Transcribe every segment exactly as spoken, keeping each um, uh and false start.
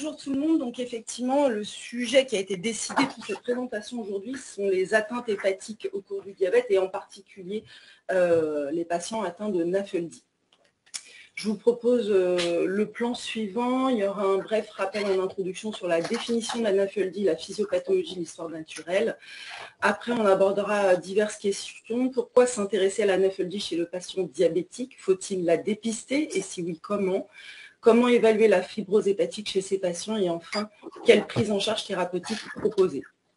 bonjour tout le monde. Donc effectivement, le sujet qui a été décidé pour cette présentation aujourd'hui sont les atteintes hépatiques au cours du diabète et en particulier euh, les patients atteints de N A F L D. Je vous propose euh, le plan suivant. Il y aura un bref rappel en introduction sur la définition de la N A F L D, la physiopathologie, l'histoire naturelle. Après, on abordera diverses questions. Pourquoi s'intéresser à la N A F L D chez le patient diabétique? Faut-il la dépister? Et si oui, comment? Comment évaluer la fibrose hépatique chez ces patients? Et enfin, quelle prise en charge thérapeutique proposer?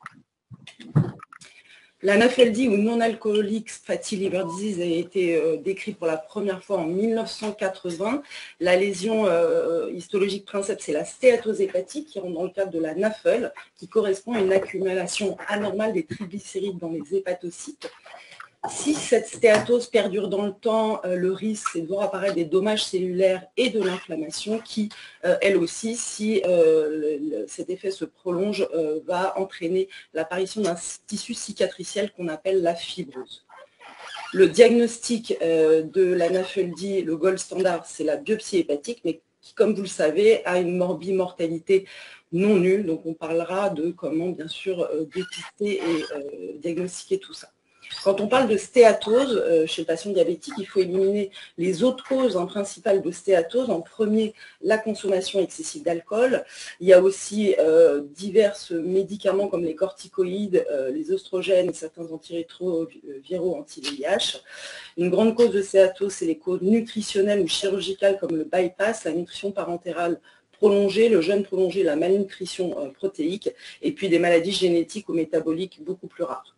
La N A F L D ou non-alcoolique fatty liver disease a été euh, décrite pour la première fois en mille neuf cent quatre-vingts. La lésion euh, histologique princeps, c'est la stéatose hépatique qui rentre dans le cadre de la N A F L, qui correspond à une accumulation anormale des triglycérides dans les hépatocytes. Si cette stéatose perdure dans le temps, euh, le risque, c'est de voir apparaître des dommages cellulaires et de l'inflammation qui, euh, elle aussi, si euh, le, le, cet effet se prolonge, euh, va entraîner l'apparition d'un tissu cicatriciel qu'on appelle la fibrose. Le diagnostic euh, de la N A F L D, le gold standard, c'est la biopsie hépatique, mais qui, comme vous le savez, a une morbimortalité non nulle. Donc, on parlera de comment, bien sûr, euh, dépister et euh, diagnostiquer tout ça. Quand on parle de stéatose euh, chez le patient diabétique, il faut éliminer les autres causes hein, principales de stéatose. En premier, la consommation excessive d'alcool. Il y a aussi euh, divers médicaments comme les corticoïdes, euh, les oestrogènes et certains antirétroviraux anti-V I H. Une grande cause de stéatose, c'est les causes nutritionnelles ou chirurgicales comme le bypass, la nutrition parentérale prolongée, le jeûne prolongé, la malnutrition euh, protéique, et puis des maladies génétiques ou métaboliques beaucoup plus rares.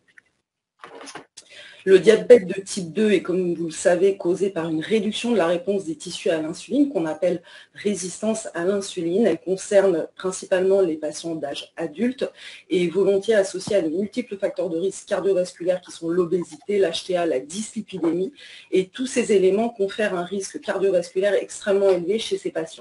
Le diabète de type deux est, comme vous le savez, causé par une réduction de la réponse des tissus à l'insuline, qu'on appelle résistance à l'insuline. Elle concerne principalement les patients d'âge adulte et est volontiers associée à de multiples facteurs de risque cardiovasculaires qui sont l'obésité, l'H T A, la dyslipidémie. Et tous ces éléments confèrent un risque cardiovasculaire extrêmement élevé chez ces patients.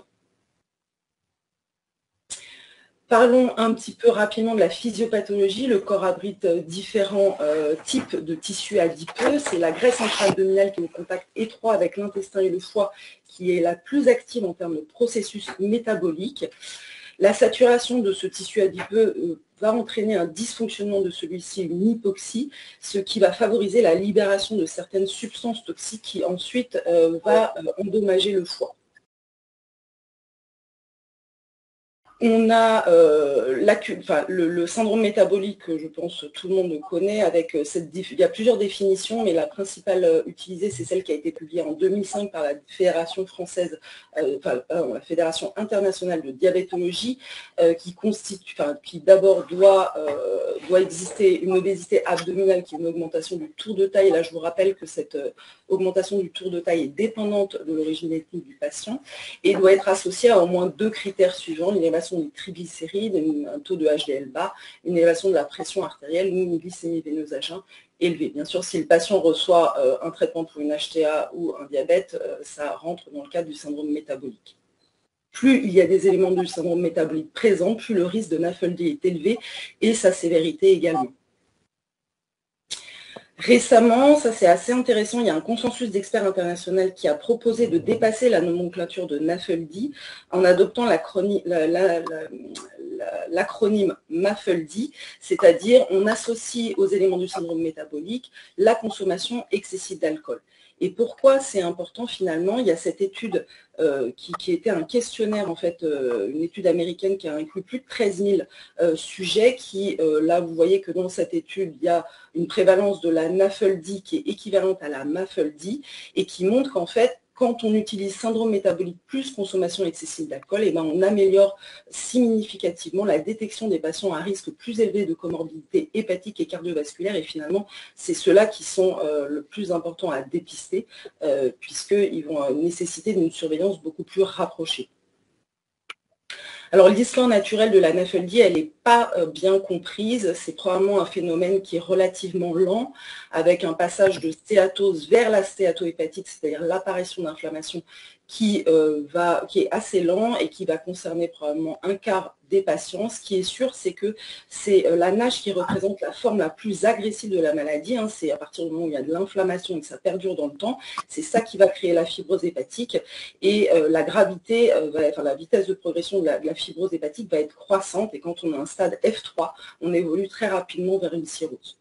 Parlons un petit peu rapidement de la physiopathologie. Le corps abrite différents euh, types de tissus adipeux. C'est la graisse intra-abdominale qui est au contact étroit avec l'intestin et le foie qui est la plus active en termes de processus métabolique. La saturation de ce tissu adipeux euh, va entraîner un dysfonctionnement de celui-ci, une hypoxie, ce qui va favoriser la libération de certaines substances toxiques qui ensuite euh, va euh, endommager le foie. On a euh, la, enfin, le, le syndrome métabolique, que je pense tout le monde connaît, avec cette, il y a plusieurs définitions, mais la principale utilisée, c'est celle qui a été publiée en deux mille cinq par la Fédération française, euh, enfin, pardon, la Fédération internationale de diabétologie, euh, qui constitue, enfin, qui d'abord doit, euh, doit exister une obésité abdominale qui est une augmentation du tour de taille. Là, je vous rappelle que cette euh, augmentation du tour de taille est dépendante de l'origine ethnique du patient et doit être associée à au moins deux critères suivants: une élévation des triglycérides, un taux de H D L bas, une élévation de la pression artérielle ou une glycémie veineuse à jeun élevée. Bien sûr, si le patient reçoit euh, un traitement pour une H T A ou un diabète, euh, ça rentre dans le cadre du syndrome métabolique. Plus il y a des éléments du syndrome métabolique présents, plus le risque de N A F L D est élevé et sa sévérité également. Récemment, ça c'est assez intéressant, il y a un consensus d'experts internationaux qui a proposé de dépasser la nomenclature de N A F L D en adoptant l'acronyme la, la, la, M A F L D, c'est-à-dire on associe aux éléments du syndrome métabolique la consommation excessive d'alcool. Et pourquoi c'est important finalement? Il y a cette étude euh, qui, qui était un questionnaire, en fait, euh, une étude américaine qui a inclus plus de treize mille euh, sujets qui, euh, là, vous voyez que dans cette étude, il y a une prévalence de la N A F L D qui est équivalente à la M A F L D et qui montre qu'en fait, quand on utilise syndrome métabolique plus consommation excessive d'alcool, eh ben on améliore significativement la détection des patients à risque plus élevé de comorbidité hépatique et cardiovasculaire. Et finalement, c'est ceux-là qui sont euh, le plus importants à dépister, euh, puisqu'ils vont euh, nécessiter une surveillance beaucoup plus rapprochée. Alors, l'histoire naturelle de la N A F L D, elle n'est pas bien comprise. C'est probablement un phénomène qui est relativement lent, avec un passage de stéatose vers la stéatohépatite, c'est-à-dire l'apparition d'inflammation qui, euh, va, qui est assez lent et qui va concerner probablement un quart des patients. Ce qui est sûr, c'est que c'est la NASH qui représente la forme la plus agressive de la maladie. Hein. C'est à partir du moment où il y a de l'inflammation et que ça perdure dans le temps, c'est ça qui va créer la fibrose hépatique. Et euh, la gravité, euh, va, enfin la vitesse de progression de la, de la fibrose hépatique va être croissante. Et quand on a un stade F trois, on évolue très rapidement vers une cirrhose.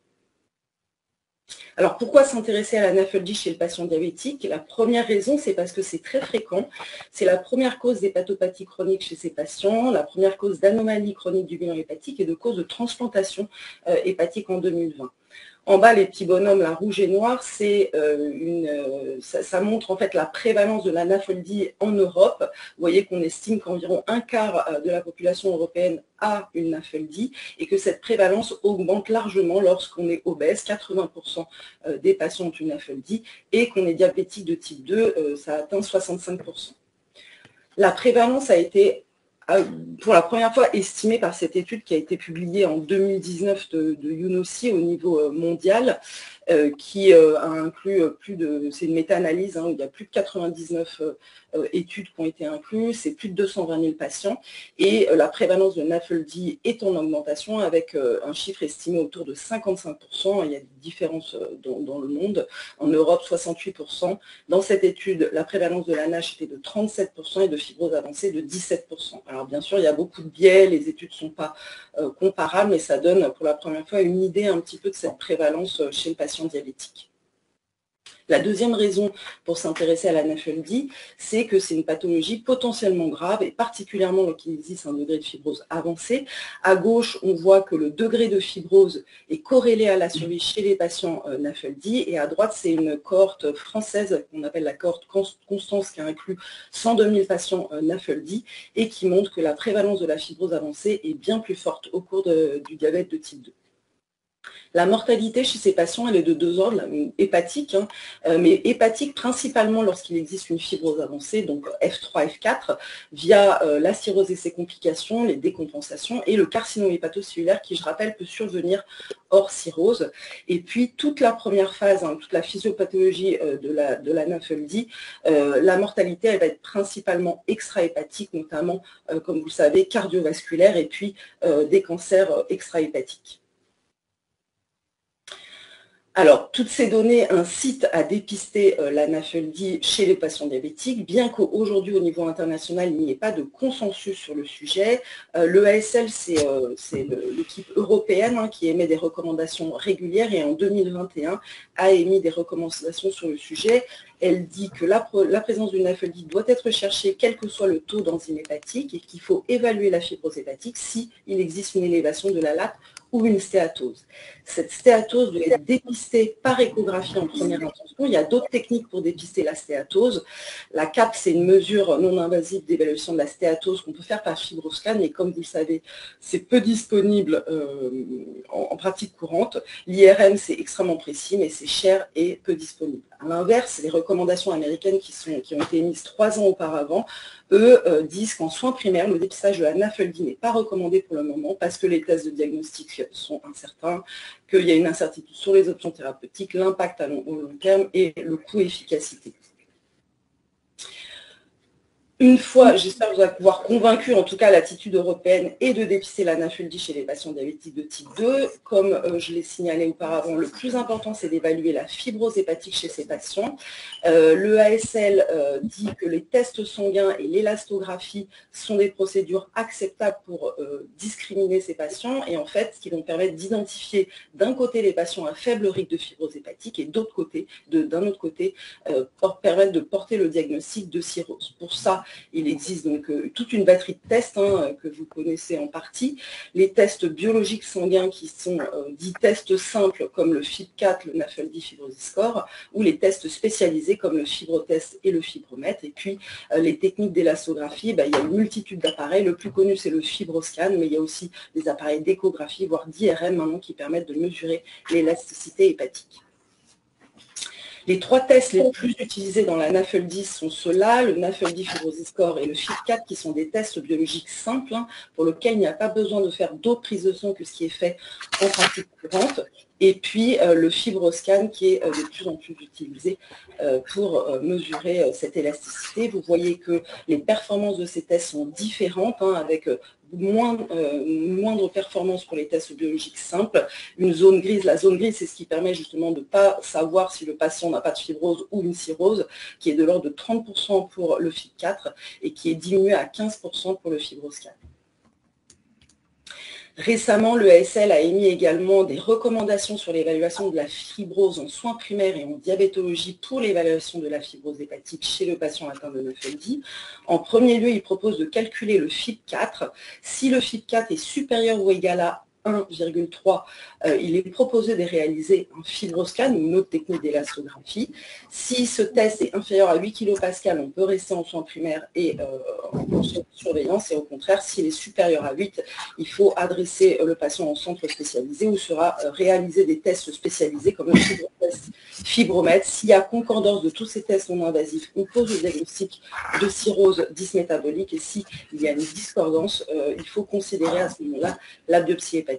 Alors, pourquoi s'intéresser à la N A F L D chez le patient diabétique? La première raison, c'est parce que c'est très fréquent. C'est la première cause d'hépatopathie chronique chez ces patients, la première cause d'anomalie chronique du bilan hépatique et de cause de transplantation euh, hépatique en deux mille vingt. En bas, les petits bonhommes, la rouge et noire, c'est euh, une, euh, ça, ça montre en fait la prévalence de la N A F L D en Europe. Vous voyez qu'on estime qu'environ un quart de la population européenne a une N A F L D et que cette prévalence augmente largement lorsqu'on est obèse. quatre-vingts pour cent des patients ont une N A F L D et qu'on est diabétique de type deux, euh, ça atteint soixante-cinq pour cent. La prévalence a été pour la première fois estimée par cette étude qui a été publiée en deux mille dix-neuf de, de UNOCI au niveau mondial, euh, qui euh, a inclus plus de, c'est une méta-analyse, hein, où il y a plus de quatre-vingt-dix-neuf euh, études qui ont été incluses, c'est plus de deux cent vingt mille patients, et euh, la prévalence de N A F L D est en augmentation avec euh, un chiffre estimé autour de cinquante-cinq pour cent, il y a des différences dans, dans le monde, en Europe soixante-huit pour cent, dans cette étude, la prévalence de la NASH était de trente-sept pour cent et de fibrose avancée de dix-sept pour cent. Alors bien sûr, il y a beaucoup de biais, les études ne sont pas euh, comparables, mais ça donne pour la première fois une idée un petit peu de cette prévalence chez le patient diabétique. La deuxième raison pour s'intéresser à la N A F L D, c'est que c'est une pathologie potentiellement grave, et particulièrement lorsqu'il existe un degré de fibrose avancé. À gauche, on voit que le degré de fibrose est corrélé à la survie chez les patients N A F L D, et à droite, c'est une cohorte française qu'on appelle la cohorte Constance, qui inclut cent deux mille patients N A F L D, et qui montre que la prévalence de la fibrose avancée est bien plus forte au cours de, du diabète de type deux. La mortalité chez ces patients, elle est de deux ordres, hépatique, hein, euh, mais hépatique principalement lorsqu'il existe une fibrose avancée, donc F trois, F quatre, via euh, la cirrhose et ses complications, les décompensations, et le carcinome hépatocellulaire qui, je rappelle, peut survenir hors cirrhose. Et puis, toute la première phase, hein, toute la physiopathologie euh, de la, de la N A F L D, euh, la mortalité, elle va être principalement extra-hépatique, notamment, euh, comme vous le savez, cardiovasculaire, et puis euh, des cancers euh, extra-hépatiques. Alors, toutes ces données incitent à dépister euh, la N A F L D chez les patients diabétiques, bien qu'aujourd'hui, au niveau international, il n'y ait pas de consensus sur le sujet. Euh, l'E A S L, c'est euh, l'équipe européenne, hein, qui émet des recommandations régulières, et en deux mille vingt et un a émis des recommandations sur le sujet. Elle dit que la, la présence d'une N A F L D doit être recherchée quel que soit le taux d'enzyme hépatique, et qu'il faut évaluer la fibrose hépatique s'il existe une élévation de la late ou une stéatose. Cette stéatose doit être dépistée par échographie en première intention. Il y a d'autres techniques pour dépister la stéatose. La C A P, c'est une mesure non invasive d'évaluation de la stéatose qu'on peut faire par fibroscan, mais comme vous le savez, c'est peu disponible euh, en, en pratique courante. L'I R M, c'est extrêmement précis, mais c'est cher et peu disponible. À l'inverse, les recommandations américaines qui, sont, qui ont été émises trois ans auparavant, eux euh, disent qu'en soins primaires, le dépistage de la N A F L D n'est pas recommandé pour le moment parce que les tests de diagnostic sont incertains, qu'il y a une incertitude sur les options thérapeutiques, l'impact à long, au long terme et le coût-efficacité. Une fois, j'espère vous avoir convaincu, en tout cas, l'attitude européenne est de dépister la N A F L D chez les patients diabétiques de type deux. Comme euh, je l'ai signalé auparavant, le plus important, c'est d'évaluer la fibrose hépatique chez ces patients. Euh, le A S L euh, dit que les tests sanguins et l'élastographie sont des procédures acceptables pour euh, discriminer ces patients, et en fait, qui vont permettre d'identifier d'un côté les patients à faible risque de fibrose hépatique, et d'autre côté, d'un autre côté, euh, pour permettre de porter le diagnostic de cirrhose. Pour ça, il existe donc euh, toute une batterie de tests, hein, que vous connaissez en partie. Les tests biologiques sanguins qui sont euh, dits tests simples comme le F I B quatre, le N A F L D Fibrosis Score, ou les tests spécialisés comme le Fibrotest et le Fibromètre. Et puis euh, les techniques d'élastographie, bah, il y a une multitude d'appareils. Le plus connu, c'est le Fibroscan, mais il y a aussi des appareils d'échographie, voire d'I R M maintenant, qui permettent de mesurer l'élasticité hépatique. Les trois tests les plus utilisés dans la N A F L D sont ceux-là, le N A F L D Fibrosis Score et le F I B quatre, qui sont des tests biologiques simples, hein, pour lesquels il n'y a pas besoin de faire d'autres prises de sang que ce qui est fait en pratique courante. Et puis euh, le FibroScan qui est euh, de plus en plus utilisé euh, pour euh, mesurer euh, cette élasticité. Vous voyez que les performances de ces tests sont différentes, hein, avec euh, moins, euh, moindre performance pour les tests biologiques simples. Une zone grise, la zone grise, c'est ce qui permet justement de ne pas savoir si le patient n'a pas de fibrose ou une cirrhose, qui est de l'ordre de trente pour cent pour le Fib quatre et qui est diminué à quinze pour cent pour le FibroScan. Récemment, le A S L a émis également des recommandations sur l'évaluation de la fibrose en soins primaires et en diabétologie pour l'évaluation de la fibrose hépatique chez le patient atteint de Neufeld. En premier lieu, il propose de calculer le Fib quatre. Si le Fib quatre est supérieur ou égal à un virgule trois, euh, il est proposé de réaliser un fibroscan ou une autre technique d'élastographie. Si ce test est inférieur à huit kilopascals, on peut rester en soins primaires et euh, en surveillance, et au contraire, s'il est supérieur à huit, il faut adresser le patient en centre spécialisé où sera euh, réalisé des tests spécialisés comme le fibrotest fibromètre. S'il y a concordance de tous ces tests non invasifs, on pose le diagnostic de cirrhose dysmétabolique, et s'il y a une discordance, euh, il faut considérer à ce moment-là la biopsie hépatique.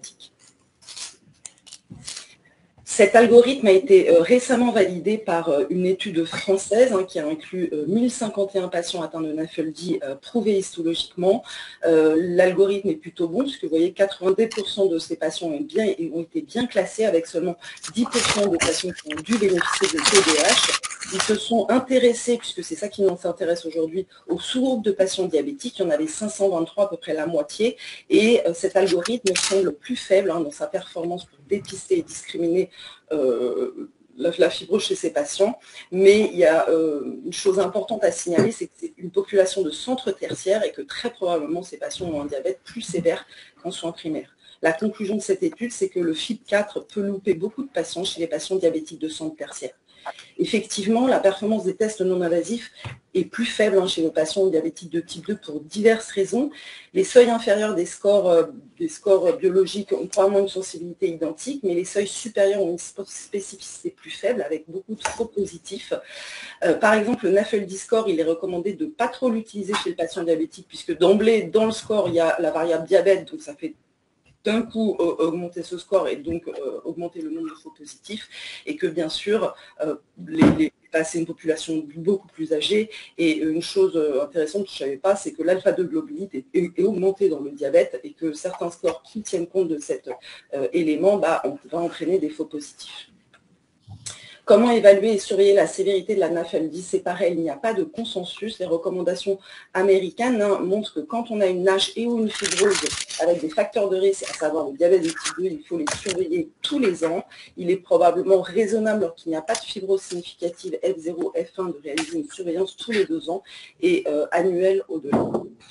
Cet algorithme a été euh, récemment validé par euh, une étude française hein, qui a inclus euh, mille cinquante et un patients atteints de Neufeld euh, prouvés histologiquement. Euh, L'algorithme est plutôt bon, puisque vous voyez quatre-vingt-dix pour cent de ces patients ont, bien, ont été bien classés, avec seulement dix pour cent de patients qui ont dû bénéficier de T D A H. Ils se sont intéressés, puisque c'est ça qui nous intéresse aujourd'hui, au sous-groupe de patients diabétiques. Il y en avait cinq cent vingt-trois, à peu près la moitié. Et euh, cet algorithme semble plus faible hein, dans sa performance pour dépister et discriminer euh, la, la fibrose chez ces patients. Mais il y a euh, une chose importante à signaler, c'est que c'est une population de centres tertiaires et que très probablement ces patients ont un diabète plus sévère qu'en soins primaires. La conclusion de cette étude, c'est que le Fib quatre peut louper beaucoup de patients chez les patients diabétiques de centres tertiaires. Effectivement, la performance des tests non invasifs est plus faible hein, chez les patients diabétiques de type deux pour diverses raisons. Les seuils inférieurs des scores, euh, des scores biologiques ont probablement une sensibilité identique, mais les seuils supérieurs ont une spécificité plus faible avec beaucoup de faux positifs. Euh, par exemple, le Neufeld score, il est recommandé de ne pas trop l'utiliser chez le patient diabétique, puisque d'emblée, dans le score, il y a la variable diabète, donc ça fait d'un coup euh, augmenter ce score et donc euh, augmenter le nombre de faux positifs, et que bien sûr, euh, les, les, bah, c'est une population beaucoup plus âgée. Et une chose intéressante que je ne savais pas, c'est que l'alpha deux globulite est, est, est augmenté dans le diabète, et que certains scores qui tiennent compte de cet euh, élément bah, on va entraîner des faux positifs. Comment évaluer et surveiller la sévérité de la Neufeld? C'est pareil, il n'y a pas de consensus. Les recommandations américaines hein, montrent que quand on a une N A S H et ou une fibrose avec des facteurs de risque, à savoir le diabète de type deux, il faut les surveiller tous les ans. Il est probablement raisonnable, lorsqu'il n'y a pas de fibrose significative F zéro, F un, de réaliser une surveillance tous les deux ans et euh, annuelle au-delà.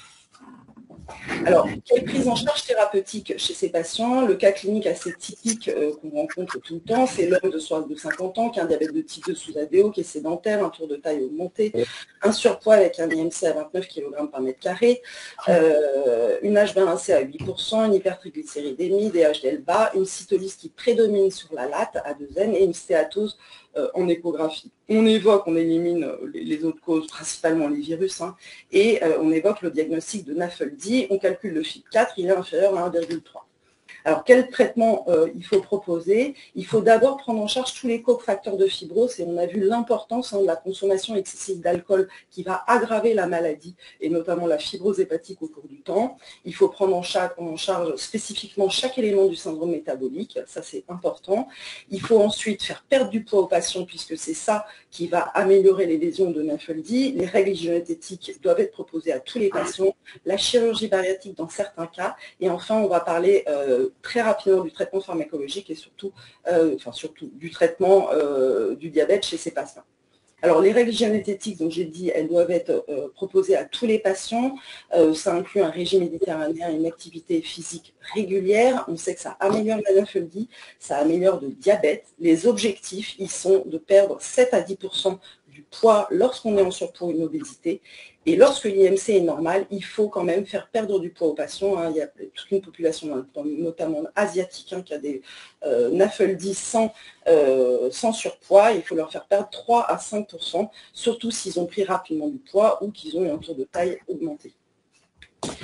Alors, quelle prise en charge thérapeutique chez ces patients? Le cas clinique assez typique euh, qu'on rencontre tout le temps, c'est l'homme de, de cinquante ans qui a un diabète de type deux sous A D O, qui est sédentaire, un tour de taille augmenté, un surpoids avec un I M C à vingt-neuf kilogrammes par mètre carré, euh, une H vingt un C à huit pour cent, une hypertriglycéridémie, des H D L bas, une cytolyse qui prédomine sur la latte à deux N et une stéatose euh, en échographie. On évoque, on élimine les, les autres causes, principalement les virus, hein, et euh, on évoque le diagnostic de Neufeld. On calcule le Fib quatre, il est inférieur à un virgule trois. Alors, quel traitement euh, il faut proposer? Il faut d'abord prendre en charge tous les cofacteurs de fibrose, et on a vu l'importance hein, de la consommation excessive d'alcool qui va aggraver la maladie, et notamment la fibrose hépatique au cours du temps. Il faut prendre en charge, en charge spécifiquement chaque élément du syndrome métabolique, ça c'est important. Il faut ensuite faire perdre du poids aux patients, puisque c'est ça qui va améliorer les lésions de Neufeld. Les règles hygiéno-diététiques doivent être proposées à tous les patients, la chirurgie bariatrique dans certains cas, et enfin on va parler euh, très rapidement du traitement pharmacologique et surtout, euh, enfin surtout du traitement euh, du diabète chez ces patients. Alors, les règles hygiéno-diététiques, donc j'ai dit, elles doivent être euh, proposées à tous les patients. Euh, ça inclut un régime méditerranéen et une activité physique régulière. On sait que ça améliore la Neufeld, ça améliore le diabète. Les objectifs, ils sont de perdre sept à dix pour cent du poids lorsqu'on est en surpoids ou une obésité. Et lorsque l'I M C est normal, il faut quand même faire perdre du poids aux patients. Hein. Il y a toute une population, notamment asiatique, hein, qui a des euh, Neufeld sans, euh, sans surpoids. Il faut leur faire perdre trois à cinq pour cent, surtout s'ils ont pris rapidement du poids ou qu'ils ont eu un tour de taille augmenté.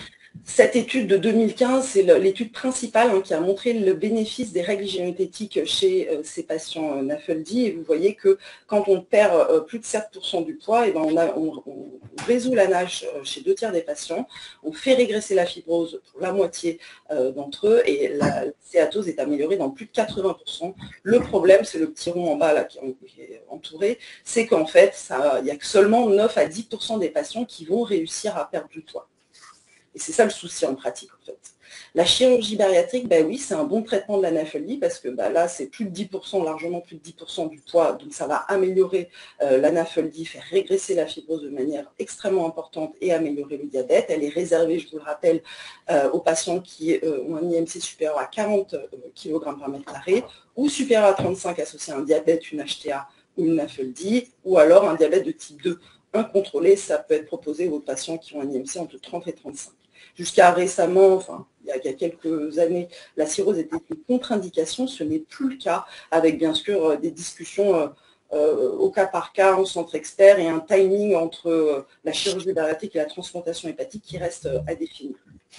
Cette étude de deux mille quinze, c'est l'étude principale hein, qui a montré le bénéfice des règles hygiénothétiques chez euh, ces patients euh, NAFLD. Et vous voyez que quand on perd euh, plus de sept pour cent du poids, et ben on, a, on, on résout la NASH euh, chez deux tiers des patients, on fait régresser la fibrose pour la moitié euh, d'entre eux et la stéatose est améliorée dans plus de quatre-vingts pour cent. Le problème, c'est le petit rond en bas là, qui est entouré, c'est qu'en fait, ça, il n'y a que seulement neuf à dix pour cent des patients qui vont réussir à perdre du poids. Et c'est ça le souci en pratique, en fait. La chirurgie bariatrique, ben oui, c'est un bon traitement de la NAFLD parce que ben là, c'est plus de dix pour cent, largement plus de dix pour cent du poids. Donc, ça va améliorer euh, la NAFLD, faire régresser la fibrose de manière extrêmement importante et améliorer le diabète. Elle est réservée, je vous le rappelle, euh, aux patients qui euh, ont un I M C supérieur à quarante kilogrammes par mètre carré ou supérieur à trente-cinq associé à un diabète, une H T A ou une NAFLD, ou alors un diabète de type deux incontrôlé. Ça peut être proposé aux patients qui ont un I M C entre trente et trente-cinq. Jusqu'à récemment, enfin, il y, a, il y a quelques années, la cirrhose était une contre-indication. Ce n'est plus le cas, avec bien sûr des discussions euh, euh, au cas par cas, en centre expert, et un timing entre euh, la chirurgie bariatrique et la transplantation hépatique qui reste euh, à définir.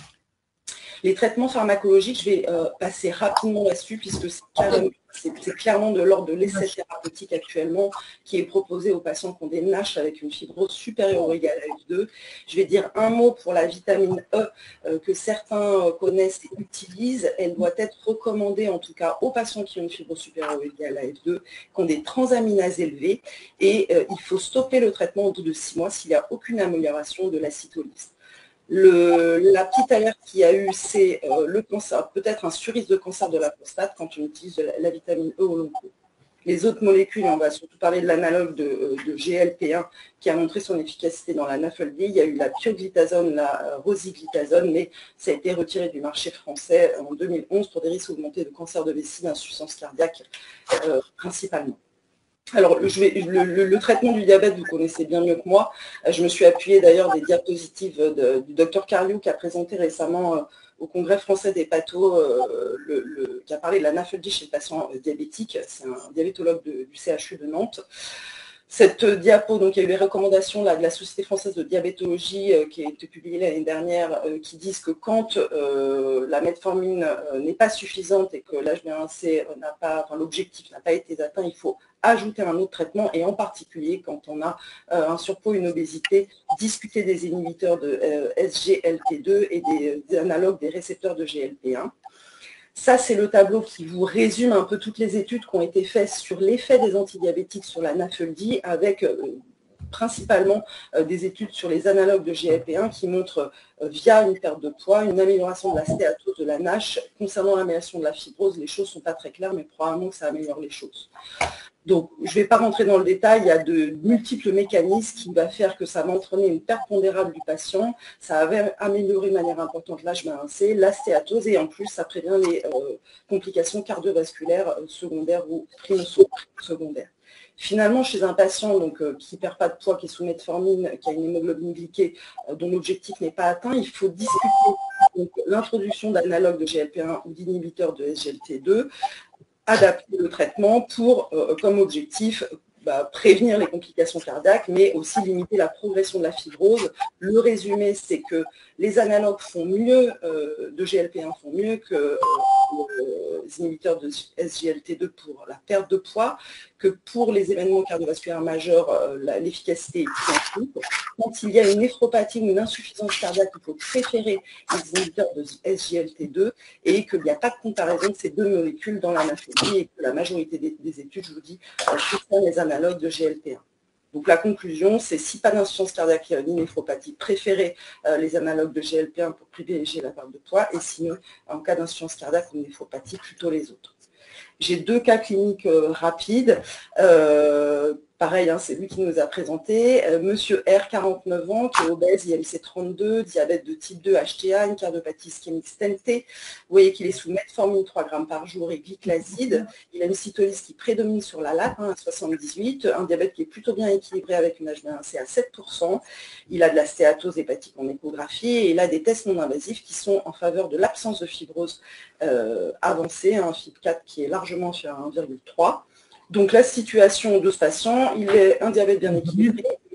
Les traitements pharmacologiques, je vais euh, passer rapidement là-dessus, puisque c'est clairement de l'ordre de l'essai thérapeutique actuellement qui est proposé aux patients qui ont des NASH avec une fibrose supérieure ou égale à F deux. Je vais dire un mot pour la vitamine E euh, que certains connaissent et utilisent. Elle doit être recommandée en tout cas aux patients qui ont une fibrose supérieure ou égale à F deux, qui ont des transaminases élevées, et euh, il faut stopper le traitement au bout de six mois s'il n'y a aucune amélioration de la cytolyse. Le, la petite alerte qu'il y a eu, c'est euh, le cancer, peut-être un surrisque de cancer de la prostate quand on utilise la, la vitamine E au long cours. Les autres molécules, on va surtout parler de l'analogue de, de G L P un qui a montré son efficacité dans la NAFLD. Il y a eu la pioglitazone, la rosiglitazone, mais ça a été retiré du marché français en deux mille onze pour des risques augmentés de cancer de vessie, d'insuffisance cardiaque euh, principalement. Alors, je vais, le, le, le traitement du diabète, vous connaissez bien mieux que moi. Je me suis appuyée d'ailleurs des diapositives de, du docteur Cariou qui a présenté récemment euh, au Congrès français des pathos, euh, le, le, qui a parlé de la NAFLD chez le patient euh, diabétique. C'est un diabétologue de, du C H U de Nantes. Cette diapo, donc il y a eu les recommandations là, de la Société française de diabétologie euh, qui a été publiée l'année dernière, euh, qui disent que quand euh, la metformine euh, n'est pas suffisante et que l'H b A un C n'a pas, enfin, l'objectif n'a pas été atteint, il faut ajouter un autre traitement, et en particulier quand on a euh, un surpoids, une obésité, discuter des inhibiteurs de euh, S G L T deux et des, des analogues des récepteurs de G L P un. Ça, c'est le tableau qui vous résume un peu toutes les études qui ont été faites sur l'effet des antidiabétiques sur la NAFLD, avec euh, principalement euh, des études sur les analogues de G L P un qui montrent, euh, via une perte de poids, une amélioration de la stéatose, de la NASH. Concernant l'amélioration de la fibrose, les choses ne sont pas très claires, mais probablement que ça améliore les choses. Donc, je ne vais pas rentrer dans le détail, il y a de multiples mécanismes qui vont faire que ça va entraîner une perte pondérale du patient, ça va améliorer de manière importante l'H b A un C, la stéatose, et en plus, ça prévient les euh, complications cardiovasculaires secondaires ou primo-secondaires. Finalement, chez un patient donc, euh, qui ne perd pas de poids, qui est sous metformine, qui a une hémoglobine glyquée euh, dont l'objectif n'est pas atteint, il faut discuter l'introduction d'analogues de G L P un ou d'inhibiteurs de S G L T deux, adapter le traitement pour, euh, comme objectif, bah, prévenir les complications cardiaques, mais aussi limiter la progression de la fibrose. Le résumé, c'est que les analogues font mieux, euh, de G L P un font mieux que euh, les inhibiteurs de S G L T deux pour la perte de poids, que pour les événements cardiovasculaires majeurs, euh, l'efficacité est plus importante. Quand il y a une néphropathie ou une insuffisance cardiaque, il faut préférer les inhibiteurs de S G L T deux, et qu'il n'y a pas de comparaison de ces deux molécules dans la NAFLD, et que la majorité des, des études, je vous dis, concernent les analogues de G L P un. Donc la conclusion, c'est si pas d'insuffisance cardiaque ni néphropathie, préférez euh, les analogues de G L P un pour privilégier la perte de poids, et sinon, en cas d'insuffisance cardiaque ou néphropathie, plutôt les autres. J'ai deux cas cliniques euh, rapides. Euh, pareil, hein, c'est lui qui nous a présenté. Euh, Monsieur R, quarante-neuf ans, qui est obèse, I M C trente-deux, diabète de type deux, H T A, une cardiopathie ischémique stentée. Vous voyez qu'il est sous metformine trois grammes par jour et glyclaside. Il a une cytolyse qui prédomine sur la latte, hein, à soixante-dix-huit, un diabète qui est plutôt bien équilibré avec une H b A un C à sept pour cent. Il a de la stéatose hépatique en échographie, et il a des tests non invasifs qui sont en faveur de l'absence de fibrose euh, avancée, un F I B quatre qui est largement sur un virgule trois. Donc la situation de ce patient, il est un diabète bien équilibré, il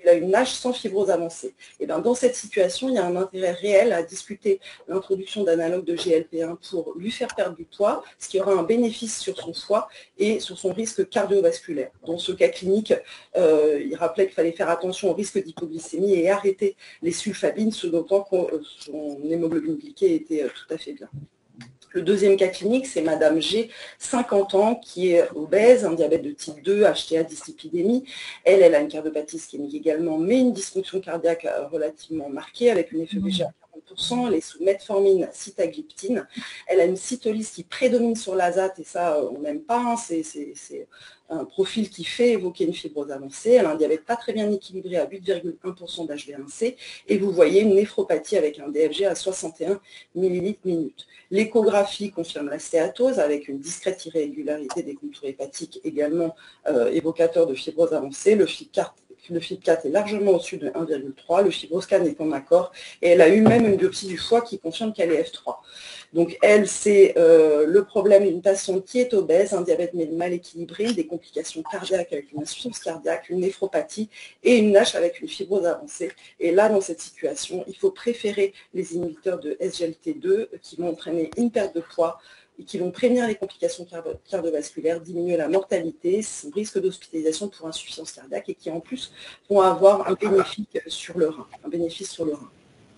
il a une N A S H sans fibrose avancée. Et bien, dans cette situation, il y a un intérêt réel à discuter l'introduction d'analogues de G L P un pour lui faire perdre du poids, ce qui aura un bénéfice sur son foie et sur son risque cardiovasculaire. Dans ce cas clinique, euh, il rappelait qu'il fallait faire attention au risque d'hypoglycémie et arrêter les sulfabines, ce d'autant que son hémoglobine glyquée était tout à fait bien. Le deuxième cas clinique, c'est Madame G, cinquante ans, qui est obèse, un diabète de type deux, H T A, dyslipidémie. Elle, elle a une cardiopathie ischémique également, mais une dysfonction cardiaque relativement marquée, avec une F E B G à quarante pour cent. Elle est sous metformine, sitagliptine. Elle a une cytolyse qui prédomine sur l'azate, et ça, on n'aime pas. Hein, c'est un profil qui fait évoquer une fibrose avancée. Elle a un diabète pas très bien équilibré à huit virgule un pour cent d'H b A one C. Et vous voyez une néphropathie avec un D F G à soixante et un millilitres minute. L'échographie confirme la stéatose avec une discrète irrégularité des contours hépatiques, également euh, évocateur de fibrose avancée. Le F I B quatre Le F I B quatre est largement au-dessus de un virgule trois, le fibroscan est en accord, et elle a eu même une biopsie du foie qui confirme qu'elle est F trois. Donc elle, c'est euh, le problème d'une patiente qui est obèse, un diabète mal équilibré, des complications cardiaques avec une insuffisance cardiaque, une néphropathie et une N A S H avec une fibrose avancée. Et là, dans cette situation, il faut préférer les inhibiteurs de S G L T deux qui vont entraîner une perte de poids, et qui vont prévenir les complications cardiovasculaires, diminuer la mortalité, son risque d'hospitalisation pour insuffisance cardiaque, et qui en plus vont avoir un bénéfice sur le rein. Un bénéfice sur le rein.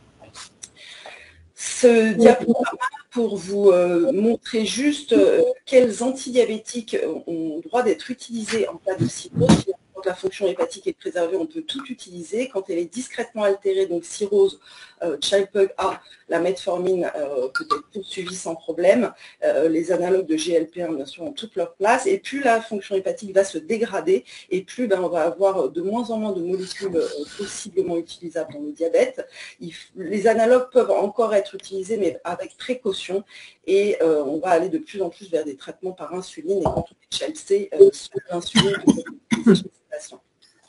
Ce diaporama pour vous euh, montrer juste euh, quels antidiabétiques ont droit d'être utilisés en cas de cirrhose. Quand la fonction hépatique est préservée, on peut tout utiliser. Quand elle est discrètement altérée, donc cirrhose, euh, Child-Pugh A, la metformine euh, peut être poursuivie sans problème. Euh, les analogues de G L P un, bien sûr, ont toute leur place. Et plus la fonction hépatique va se dégrader, et plus ben, on va avoir de moins en moins de molécules euh, possiblement utilisables dans le diabète. Il, les analogues peuvent encore être utilisés, mais avec précaution. Et euh, on va aller de plus en plus vers des traitements par insuline. Et quand on est Child C, euh, l'insuline peut être utilisée chez ces patients.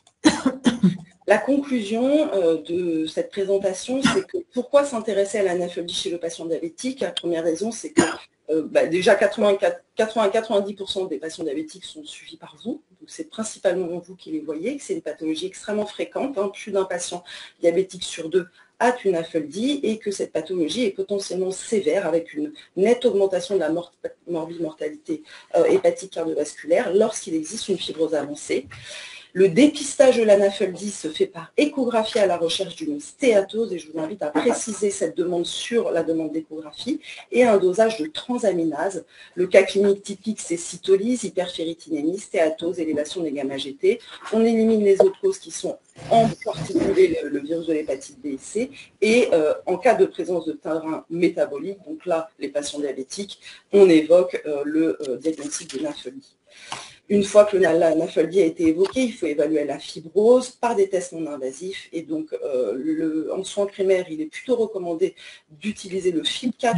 La conclusion euh, de cette présentation, c'est que pourquoi s'intéresser à l'anaphalie chez le patient diabétique? La première raison, c'est que euh, bah, déjà quatre-vingt-quatre, quatre-vingts à quatre-vingt-dix pour cent des patients diabétiques sont suivis par vous. Donc c'est principalement vous qui les voyez, que c'est une pathologie extrêmement fréquente. Hein, plus d'un patient diabétique sur deux a une A F L D et que cette pathologie est potentiellement sévère avec une nette augmentation de la mort morbimortalité euh, hépatique cardiovasculaire lorsqu'il existe une fibrose avancée. Le dépistage de l'A N A F L D se fait par échographie à la recherche d'une stéatose, et je vous invite à préciser cette demande sur la demande d'échographie, et un dosage de transaminase. Le cas clinique typique, c'est cytolyse, hyperféritinémie, stéatose, élévation des gamma-G T. On élimine les autres causes qui sont en particulier le, le virus de l'hépatite B et C, et euh, en cas de présence de terrain métabolique, donc là, les patients diabétiques, on évoque euh, le euh, diagnostic de N A F L D. Une fois que la N A F L D a été évoquée, il faut évaluer la fibrose par des tests non invasifs. Et donc, euh, le, en soins primaires, il est plutôt recommandé d'utiliser le F I B quatre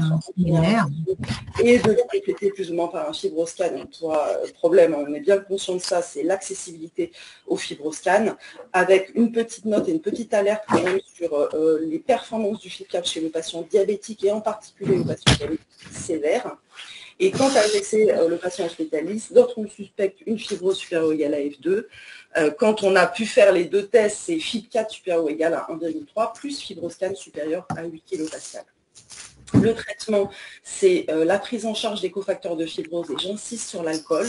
et de le compléter plus ou moins par un fibroscan. Le problème, on est bien conscient de ça, c'est l'accessibilité au fibroscan, avec une petite note et une petite alerte quand même sur euh, les performances du F I B quatre chez le patient diabétique et en particulier le patient diabétique sévère. Et quand à laisser euh, le patient hospitalise, d'autres on suspecte une fibrose supérieure ou égale à F deux. Euh, quand on a pu faire les deux tests, c'est F I B quatre supérieur ou égal à un virgule trois plus fibroscan supérieur à huit kilopascales. Le traitement, c'est euh, la prise en charge des cofacteurs de fibrose, et j'insiste sur l'alcool,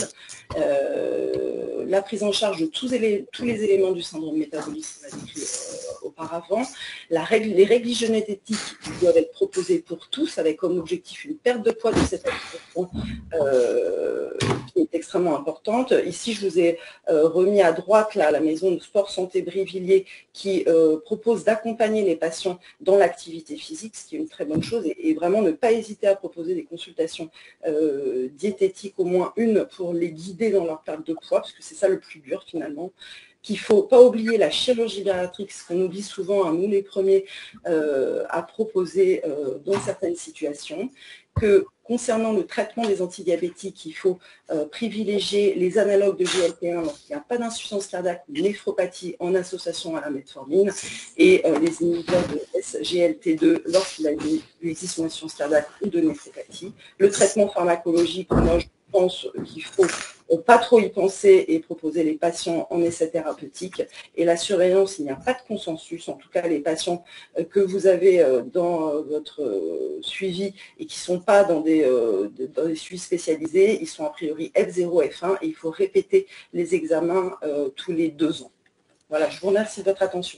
euh, la prise en charge de tous, élé tous les éléments du syndrome métabolique qu'on a décrit euh, auparavant, la règle, les règles hygiénétiques doivent être proposées pour tous, avec comme objectif une perte de poids de cette activité euh, qui est extrêmement importante. Ici, je vous ai euh, remis à droite là, la maison de sport santé Brivilliers qui euh, propose d'accompagner les patients dans l'activité physique, ce qui est une très bonne chose, et, et vraiment ne pas hésiter à proposer des consultations euh, diététiques, au moins une, pour les guider dans leur perte de poids, parce que c'est ça le plus dur finalement. Qu'il ne faut pas oublier la chirurgie bariatrique, ce qu'on oublie souvent, hein, nous les premiers, euh, à proposer euh, dans certaines situations, que concernant le traitement des antidiabétiques, il faut euh, privilégier les analogues de G L P un lorsqu'il n'y a pas d'insuffisance cardiaque ou néphropathie en association à la metformine, et euh, les inhibiteurs de S G L T deux lorsqu'il existe une insuffisance cardiaque ou de néphropathie. Le traitement pharmacologique, moi je pense qu'il faut pas trop y penser et proposer les patients en essai thérapeutique. Et la surveillance, il n'y a pas de consensus. En tout cas, les patients que vous avez dans votre suivi et qui ne sont pas dans des, dans des suivis spécialisés, ils sont a priori F zéro, F un et il faut répéter les examens euh, tous les deux ans. Voilà, je vous remercie de votre attention.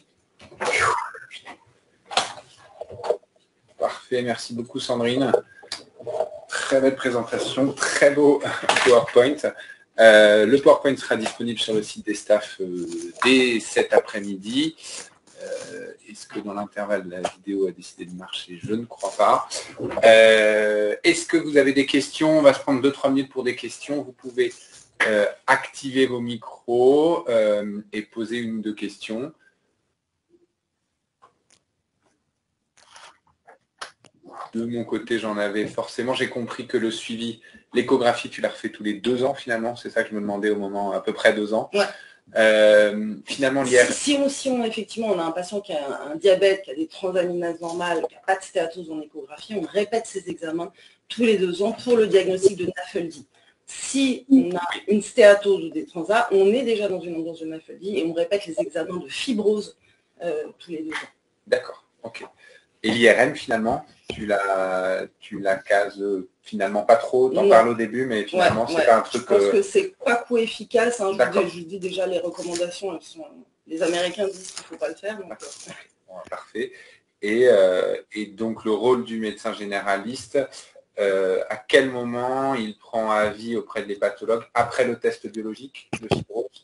Parfait, merci beaucoup Sandrine. Très belle présentation, très beau PowerPoint. Euh, le PowerPoint sera disponible sur le site des staffs euh, dès cet après-midi. Euh, Est-ce que dans l'intervalle, la vidéo a décidé de marcher? Je ne crois pas. Euh, Est-ce que vous avez des questions? On va se prendre deux trois minutes pour des questions. Vous pouvez euh, activer vos micros euh, et poser une ou deux questions. De mon côté, j'en avais forcément. J'ai compris que le suivi, l'échographie, tu la refais tous les deux ans finalement. C'est ça que je me demandais au moment, à peu près deux ans. Ouais. Euh, finalement, l'I R... si, si, on, si on, effectivement, on a un patient qui a un, un diabète, qui a des transaminases normales, qui n'a pas de stéatose en échographie, on répète ces examens tous les deux ans pour le diagnostic de NAFLD. Si on a une stéatose ou des transats, on est déjà dans une ambiance de NAFLD et on répète les examens de fibrose euh, tous les deux ans. D'accord, ok. Et l'I R M, finalement, tu la, tu la cases finalement pas trop, t'en parles au début, mais finalement, ouais, c'est ouais. pas un truc... Je pense euh... que c'est pas coup efficace. Hein. Je, vous dis, je vous dis déjà, les recommandations, elles sont... les Américains disent qu'il ne faut pas le faire. Donc... Bon, parfait. Et, euh, et donc, le rôle du médecin généraliste, euh, à quel moment il prend avis auprès de l'hépatologue après le test biologique de fibrose?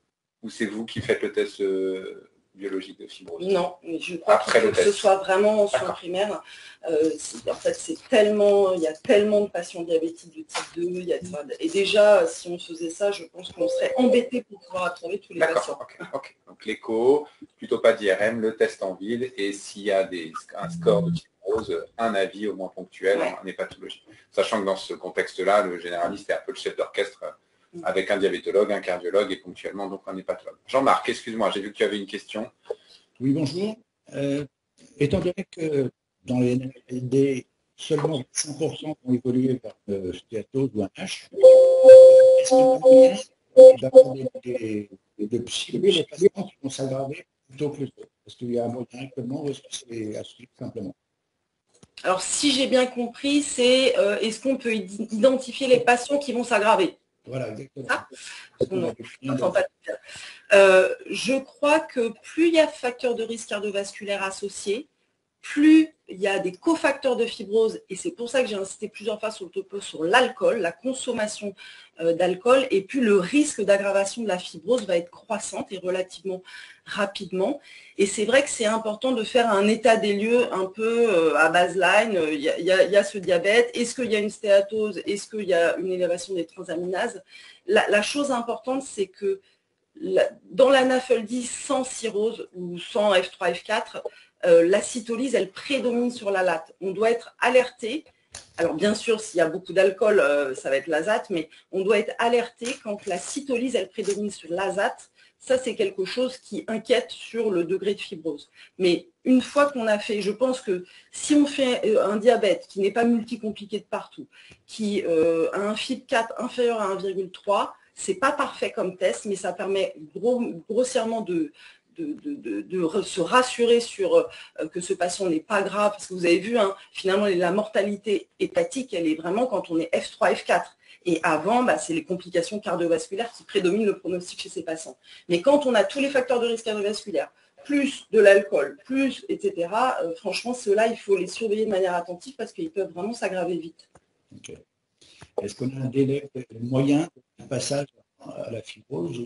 Ou c'est vous qui faites le test euh, biologique de fibrose? Non, mais je crois qu'il faut que ce soit vraiment en soins primaires. Euh, en fait, c'est tellement, il y a tellement de patients diabétiques de type deux. Il y a, et déjà, si on faisait ça, je pense qu'on serait embêté pour pouvoir attendre tous les patients. Okay, okay. Donc l'écho, plutôt pas d'I R M, le test en ville, et s'il y a des, un score de fibrose, un avis au moins ponctuel ouais. en hépatologie. Sachant que dans ce contexte-là, le généraliste est un peu le chef d'orchestre avec un diabétologue, un cardiologue et ponctuellement donc un hépatologue. Jean-Marc, excuse-moi, j'ai vu que tu avais une question. Oui, bonjour. Euh, étant donné que dans les N A F L D, seulement cinq pour cent ont évolué vers euh, stéatose ou un H, est-ce qu'il y a d'avoir des, des, de cibler les patients qui vont s'aggraver plutôt que les autres? Est-ce qu'il y a un moyen actuellement ou est-ce que c'est à suivre simplement? Alors, si j'ai bien compris, c'est euh, est-ce qu'on peut identifier les patients qui vont s'aggraver? Voilà, exactement. Ah, non, non, pas euh, je crois que plus il y a de facteurs de risque cardiovasculaire associés, plus il y a des cofacteurs de fibrose, et c'est pour ça que j'ai insisté plusieurs fois sur le topo sur l'alcool, la consommation euh, d'alcool, et plus le risque d'aggravation de la fibrose va être croissante et relativement rapidement. Et c'est vrai que c'est important de faire un état des lieux un peu euh, à baseline. Il y a, il y a, il y a ce diabète, est-ce qu'il y a une stéatose, est-ce qu'il y a une élévation des transaminases? La, la chose importante, c'est que la, dans la N A F L D sans cirrhose ou sans F trois F quatre, Euh, la cytolyse, elle prédomine sur la late. On doit être alerté. Alors, bien sûr, s'il y a beaucoup d'alcool, euh, ça va être l'azate, mais on doit être alerté quand la cytolyse, elle prédomine sur l'azate. Ça, c'est quelque chose qui inquiète sur le degré de fibrose. Mais une fois qu'on a fait, je pense que si on fait un diabète qui n'est pas multicompliqué de partout, qui euh, a un F I B quatre inférieur à un virgule trois, c'est pas parfait comme test, mais ça permet gros, grossièrement de... De, de, de, de se rassurer sur euh, que ce patient n'est pas grave, parce que vous avez vu, hein, finalement, la mortalité hépatique, elle est vraiment quand on est F trois F quatre. Et avant, bah, c'est les complications cardiovasculaires qui prédominent le pronostic chez ces patients. Mais quand on a tous les facteurs de risque cardiovasculaire, plus de l'alcool, plus, et cetera, euh, franchement, ceux-là, il faut les surveiller de manière attentive parce qu'ils peuvent vraiment s'aggraver vite. Okay. Est-ce qu'on a un délai moyen de passage à la fibrose?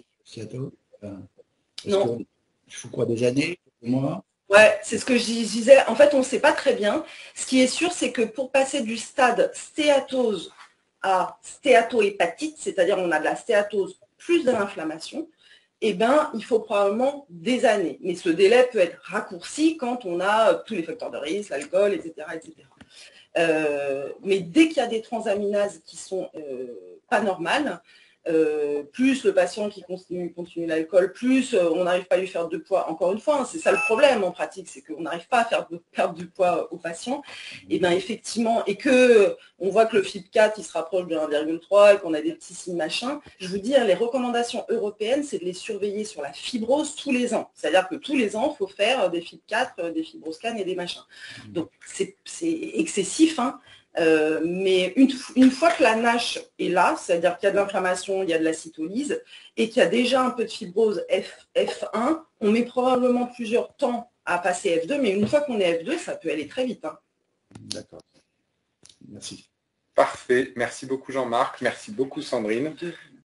Non. Il faut quoi, des années, des mois? Ouais, c'est ce que je disais. En fait, on ne sait pas très bien. Ce qui est sûr, c'est que pour passer du stade stéatose à stéatohépatite, c'est-à-dire on a de la stéatose plus de l'inflammation, eh ben, il faut probablement des années. Mais ce délai peut être raccourci quand on a tous les facteurs de risque, l'alcool, et cetera, et cetera. Euh, mais dès qu'il y a des transaminases qui sont euh, pas normales, euh, plus le patient qui continue, continue l'alcool, plus euh, on n'arrive pas à lui faire de poids, encore une fois, hein, c'est ça le problème en pratique, c'est qu'on n'arrive pas à faire de, perdre du poids aux patients, et bien effectivement, et que on voit que le F I B quatre, il se rapproche de un virgule trois et qu'on a des petits signes machin, je vous dis, hein, les recommandations européennes, c'est de les surveiller sur la fibrose tous les ans, c'est-à-dire que tous les ans, il faut faire des F I B quatre, des fibroscans et des machins. Donc c'est excessif, hein. Euh, mais une, une fois que la NASH est là, c'est-à-dire qu'il y a de l'inflammation, il y a de la cytolyse, et qu'il y a déjà un peu de fibrose F, F1, on met probablement plusieurs temps à passer F deux, mais une fois qu'on est F deux, ça peut aller très vite. Hein. D'accord. Merci. Parfait. Merci beaucoup Jean-Marc. Merci beaucoup Sandrine.